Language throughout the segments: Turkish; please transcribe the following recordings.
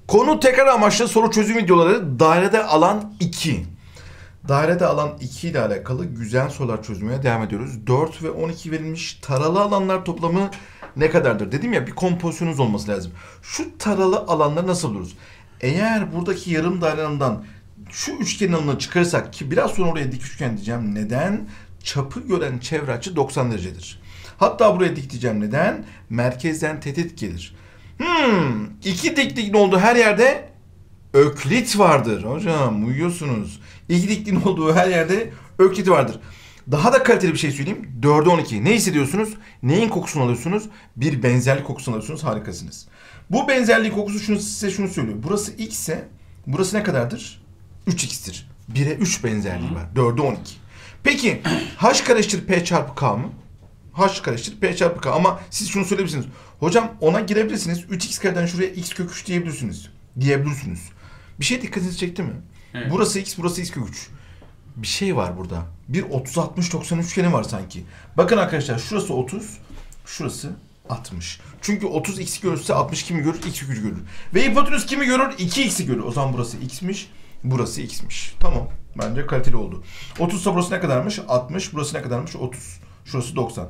Konu tekrar amaçlı soru çözüm videoları dairede alan 2. Dairede alan 2 ile alakalı güzel sorular çözmeye devam ediyoruz. 4 ve 12 verilmiş taralı alanlar toplamı ne kadardır? Dedim ya bir kompozisyonunuz olması lazım. Şu taralı alanları nasıl buluruz? Eğer buradaki yarım daire alanından şu üçgenin alanını çıkarırsak ki biraz sonra oraya dik üçgen diyeceğim. Neden? Çapı gören çevre açı 90 derecedir. Hatta buraya dik diyeceğim. Neden? Merkezden teğet gelir. İki dikliğin olduğu her yerde Öklit vardır. Hocam uyuyorsunuz. İki dikliğin olduğu her yerde Öklit vardır. Daha da kaliteli bir şey söyleyeyim. 4'e 12. Ne hissediyorsunuz? Neyin kokusunu alıyorsunuz? Bir benzerlik kokusunu alıyorsunuz. Harikasınız. Bu benzerlik kokusu size şunu söylüyor. Burası x ise burası ne kadardır? 3x'tir. 1'e 3 benzerliği var. 4'e 12. Peki h kare eşittir p çarpı k mı? H kare eşittir p çarpı k. Ama siz şunu söyleyebilirsiniz. Hocam ona girebilirsiniz. 3x kareden şuraya x kök 3 diyebilirsiniz. Bir şey dikkatinizi çekti mi? Evet. Burası x, burası x kök 3. Bir şey var burada. Bir 30-60-90 üçgeni var sanki. Bakın arkadaşlar şurası 30, şurası 60. Çünkü 30 x görürse 60 kimi görür? X kök 3 görür. Ve hipotenüs kimi görür? 2x'i görür. O zaman burası x'miş, burası x'miş. Tamam. Bence kaliteli oldu. 30 ise burası ne kadarmış? 60. Burası ne kadarmış? 30. Şurası 90.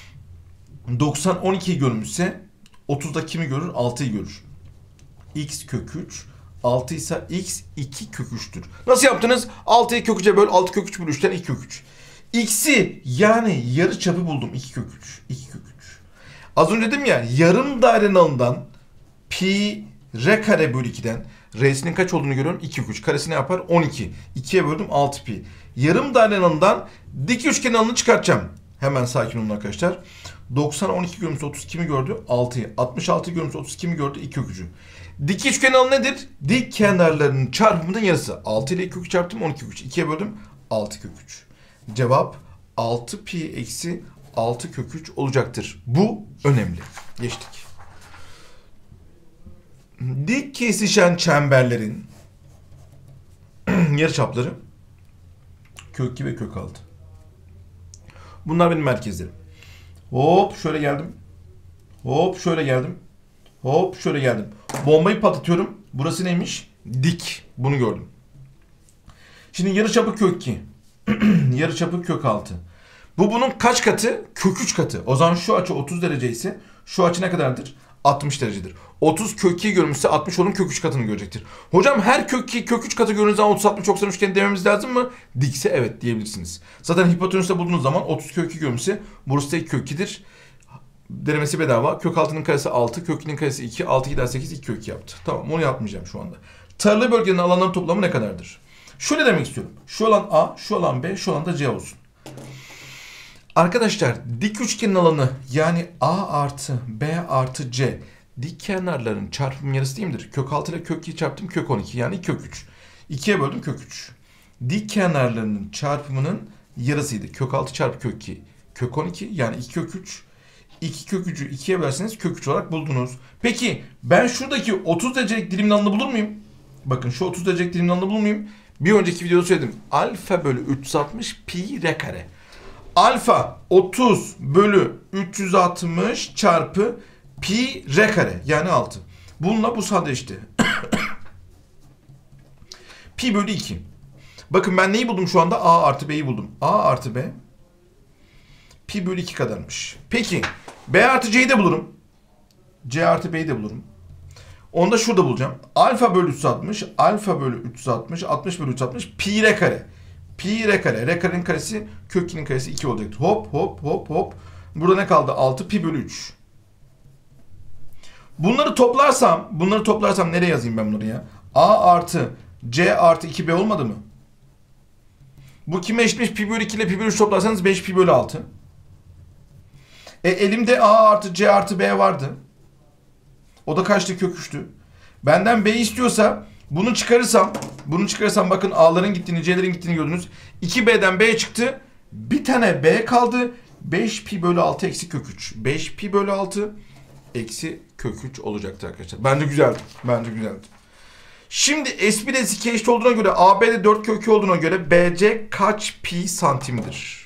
90 12'yi görmüşse 30'da kimi görür? 6'yı görür. X kök 3. 6 ise x 2 kök 3'tür. Nasıl yaptınız? 6'yı kök 3'e böl. 6 kök 3 bölü 3'ten 2 kök 3. X'i yani yarı çapı buldum. 2 kök 3. 2 kök 3. Az önce dedim ya yarım dairenin alanından pi r kare bölü 2'den r'sinin kaç olduğunu görüyorum? 2 kök 3. Karesi ne yapar? 12. 2'ye böldüm 6 pi. Yarım dairenin alanından dik üçgenin alanını çıkartacağım. Hemen sakin olun arkadaşlar. 90 12 görmüş 30 kimi gördü? 6'yı. 66 görmüş 30 kimi gördü? 2 kök 3'ü. Dik üçgenin alanı nedir? Dik kenarlarının çarpımının yarısı. 6 ile 2 kök 3 çarptım 12 kök 3. 2'ye böldüm 6 kök 3. Cevap 6 pi eksi 6 kök 3 olacaktır. Bu önemli. Geçtik. Dik kesişen çemberlerin yarıçapları kök 2 ve kök 6. Bunlar benim merkezlerim. Hop şöyle geldim. Hop şöyle geldim. Hop şöyle geldim. Bombayı patlatıyorum. Burası neymiş? Dik. Bunu gördüm. Şimdi yarıçapı kök 2. Yarıçapı kök 6. Bu bunun kaç katı? Kök 3 katı. O zaman şu açı 30 derece ise şu açı ne kadardır? 60 derecedir. 30 kök 2 görmüşse 60 onun kök 3 katını görecektir. Hocam her kök 2 kök 3 katı gördüğünüz zaman 30 60 90 üçgeni dememiz lazım mı? Dikse evet diyebilirsiniz. Zaten hipotenüste bulduğunuz zaman 30 kök 2 görmüşse burası da 2 kök 2'dir. Denemesi bedava. Kök 6'nın karesi 6, kök 2'nin karesi 2, 6 gider 8, 2 kök 2 yaptı. Tamam onu yapmayacağım şu anda. Taralı bölgenin alanların toplamı ne kadardır? Şöyle demek istiyorum. Şu alan A, şu alan B, şu alan da C olsun. Arkadaşlar dik üçgenin alanı yani A artı B artı C dik kenarların çarpım yarısı değil midir? Kök 6 ile kök 2 çarptım kök 12 yani kök 3. 2'ye böldüm kök 3. Dik kenarlarının çarpımının yarısıydı. Kök 6 çarpı kök 2 kök 12 yani 2 kök 3. 2 kök 3'ü 2'ye bölerseniz kök 3 olarak buldunuz. Peki ben şuradaki 30 derecelik dilimin alanını bulur muyum? Bakın şu 30 derecelik dilimin alanını bulur muyum? Bir önceki videoda söyledim. Alfa bölü 360 pi r kare. Alfa 30 bölü 360 çarpı pi r kare yani 6. Bununla bu sadeleşti. Pi bölü 2. Bakın ben neyi buldum şu anda? A artı B'yi buldum. A artı B pi bölü 2 kadarmış. Peki B artı C'yi de bulurum. C artı B'yi de bulurum. Onu da şurada bulacağım. Alfa bölü 360, alfa bölü 360, 60 bölü 360 pi r kare. Pi r kare. R karenin karesi kök 2'nin karesi 2 olacaktır. Hop hop hop hop. Burada ne kaldı? 6 pi bölü 3. Bunları toplarsam nereye yazayım ben bunları ya? A artı C artı 2B olmadı mı? Bu kime eşitmiş? Pi bölü 2 ile pi bölü 3 toplarsanız 5 pi bölü 6. Elimde A artı C artı B vardı. O da kaçtı? Kök 3'tü. Benden B istiyorsa bunu çıkarırsam bakın A'ların gittiğini C'lerin gittiğini gördünüz. 2B'den B çıktı. Bir tane B kaldı. 5 pi bölü 6 eksi kök 3. 5 pi bölü 6 eksi kök 3 olacaktı arkadaşlar. Bence güzeldi. Şimdi S1 S2 eşit olduğuna göre AB'de 4 kök 2 olduğuna göre BC kaç pi santimdir?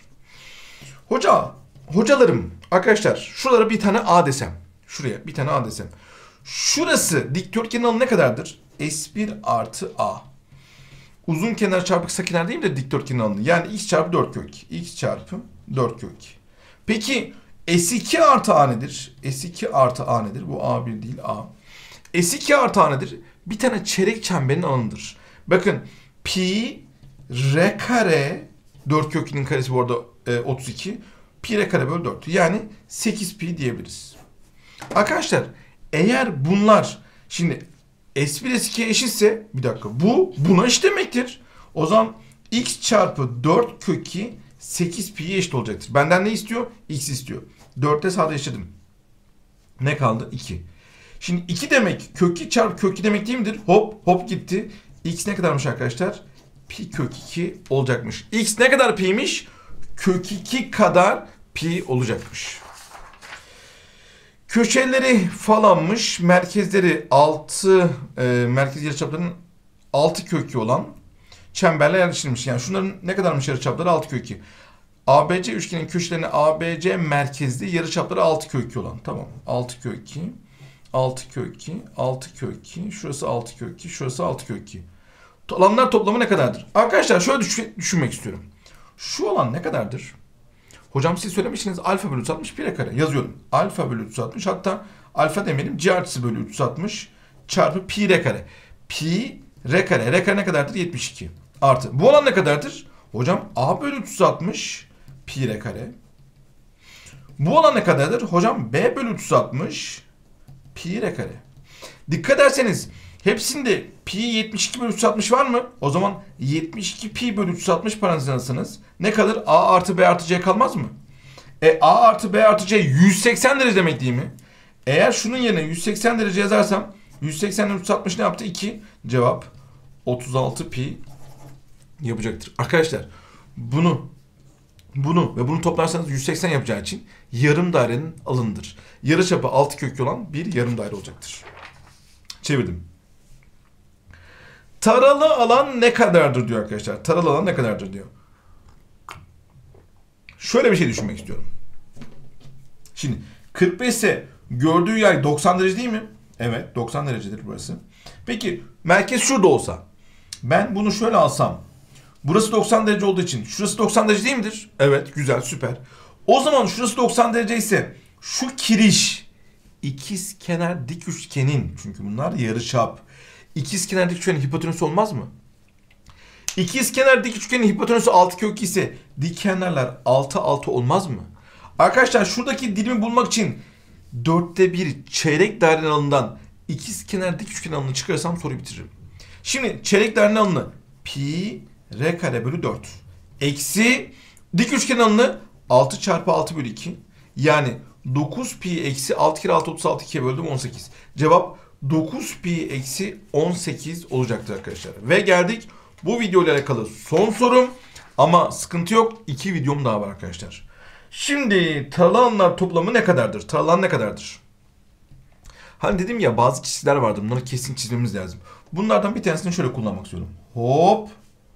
Hocalarım arkadaşlar şuralara bir tane A desem. Şuraya bir tane A desem. Şurası dikdörtgenin alanı ne kadardır? S1 artı A. Uzun kenar çarpı kısa kenar değil mi de dikdörtgenin alanı? Yani x çarpı 4 kök 2. X çarpı 4 kök 2. Peki S2 artı A nedir? S2 artı A nedir? Bu A1 değil A. S2 artı A nedir? Bir tane çeyrek çemberin alanıdır. Bakın pi r kare 4 kök 2'nin karesi bu arada 32. Pi r kare bölü 4. Yani 8 pi diyebiliriz. Arkadaşlar eğer bunlar şimdi S1 S2'ye eşitse bir dakika bu buna eşit demektir. O zaman x çarpı 4 kök 2 8 pi'ye eşit olacaktır. Benden ne istiyor? X istiyor. 4'te sadeleştirdim. Ne kaldı? 2. Şimdi 2 demek kök 2 çarpı kök 2 demek değil midir? Hop hop gitti. X ne kadarmış arkadaşlar? Pi kök 2 olacakmış. X ne kadar pi'ymiş? Kök 2 kadar pi olacakmış. Köşeleri falanmış. Merkezleri 6 merkez yarıçaplarının 6 kökü olan çemberle yerleştirilmiş. Yani şunların ne kadarmış yarıçapları? 6 kök 2. ABC üçgenin köşelerine ABC merkezli yarıçapları 6 kök 2 olan. Tamam. 6 kök 2. 6 kök 2. 6 kök 2. Şurası 6 kök 2. Şurası 6 kök 2. Alanlar toplamı ne kadardır? Arkadaşlar şöyle düşünmek istiyorum. Şu alan ne kadardır? Hocam siz söylemişsiniz alfa bölü 360 pi r kare. Yazıyorum. Alfa bölü 360 hatta alfa demeyelim c artısı bölü 360 çarpı pi r kare. Pi r kare. R kare ne kadardır? 72. Artı. Bu alan ne kadardır? Hocam a bölü 360 pi r kare. Bu alan ne kadardır? Hocam b bölü 360 pi r kare. Dikkat ederseniz hepsinde pi 72 bölü 360 var mı? O zaman 72 pi bölü 360 parantez alırsanız ne kalır? A artı B artı C kalmaz mı? A artı B artı C 180 derece demek değil mi? Eğer şunun yerine 180 derece yazarsam 180 ile 360 ne yaptı? 2. Cevap 36 pi yapacaktır. Arkadaşlar bunu ve bunu toplarsanız 180 yapacağı için yarım dairenin alanıdır. Yarıçapı 6 kökü olan bir yarım daire olacaktır. Çevirdim. Taralı alan ne kadardır diyor arkadaşlar. Taralı alan ne kadardır diyor. Şöyle bir şey düşünmek istiyorum. Şimdi 45 ise gördüğü yay 90 derece değil mi? Evet 90 derecedir burası. Peki merkez şurada olsa. Ben bunu şöyle alsam. Burası 90 derece olduğu için şurası 90 derece değil midir? Evet güzel süper. O zaman şurası 90 derece ise şu kiriş ikizkenar dik üçgenin, çünkü bunlar yarıçap. İkizkenar dik üçgenin hipotenüsü olmaz mı? İkizkenar dik üçgenin hipotenüsü 6 kök 2 ise dik kenarlar 6 6 olmaz mı? Arkadaşlar şuradaki dilimi bulmak için 4'te 1 çeyrek dairenin alanından ikizkenar dik üçgenin alanını çıkarırsam soruyu bitiririm. Şimdi çeyrek dairenin alanı pi r kare bölü 4 eksi dik üçgenin alanı 6 çarpı 6 bölü 2 yani 9 pi eksi 6 kere 6 36 2'ye böldüm 18. Cevap 9 pi eksi 18 olacaktır arkadaşlar. Ve geldik bu video ile alakalı son sorum. Ama sıkıntı yok. 2 videom daha var arkadaşlar. Şimdi taralı alanlar toplamı ne kadardır? Taralı alan ne kadardır? Hani dedim ya bazı çizgiler vardı. Bunları kesin çizmemiz lazım. Bunlardan bir tanesini şöyle kullanmak istiyorum. Hop.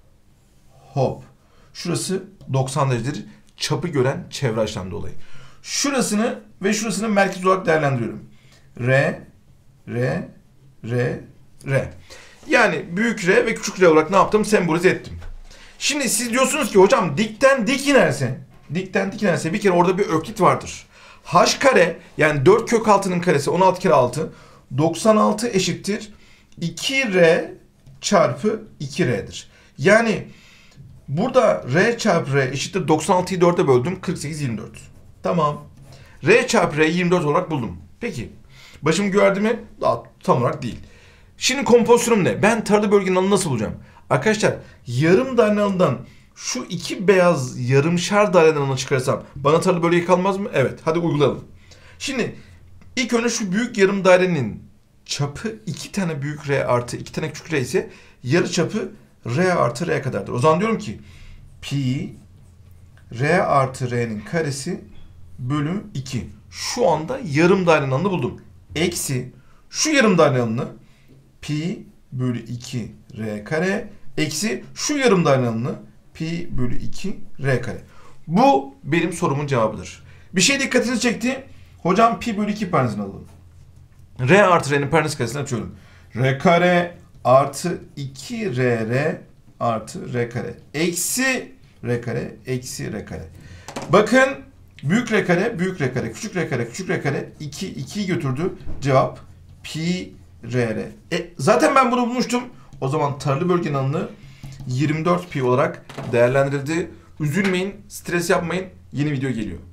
Hop. Şurası 90 derecedir. Çapı gören çevre açıdan dolayı. Şurasını ve şurasını merkez olarak değerlendiriyorum. R, R, R, R. Yani büyük R ve küçük R olarak ne yaptım? Sembolize ettim. Şimdi siz diyorsunuz ki hocam dikten dik inerse bir kere orada bir öklit vardır. H kare yani 4 kök 6'nın karesi 16 kere 6 96 eşittir 2R çarpı 2R'dir. Yani burada R çarpı R eşittir 96'yı 4'e böldüm 48 24. Tamam. R çarpı R 24 olarak buldum. Peki. Başım gördü mü? Daha tam olarak değil. Şimdi kompozisyonum ne? Ben taralı bölgenin alanını nasıl bulacağım? Arkadaşlar yarım daire alanından şu iki beyaz yarımşar daireden alanı çıkarsam bana taralı bölge kalmaz mı? Evet. Hadi uygulayalım. Şimdi ilk önce şu büyük yarım dairenin çapı 2 tane büyük R artı 2 tane küçük R ise yarı çapı R artı R kadardır. O zaman diyorum ki pi R artı R'nin karesi bölü 2. Şu anda yarım dairenin alanını buldum. Eksi şu yarım dairenin alanını pi bölü 2 R kare eksi şu yarım dairenin alanını pi bölü 2 R kare. Bu benim sorumun cevabıdır. Bir şey dikkatinizi çekti. Hocam pi bölü 2 parantezine alalım. R artı R'nin parantez karesini açıyorum. R kare artı 2RR artı R kare. Eksi R kare, eksi R kare. Bakın büyük R kare, büyük R kare, küçük R kare, küçük R kare 2'yi götürdü. Cevap pi RR. Zaten ben bunu bulmuştum. O zaman taralı bölgenin alanı 24 pi olarak değerlendirildi. Üzülmeyin, stres yapmayın. Yeni video geliyor.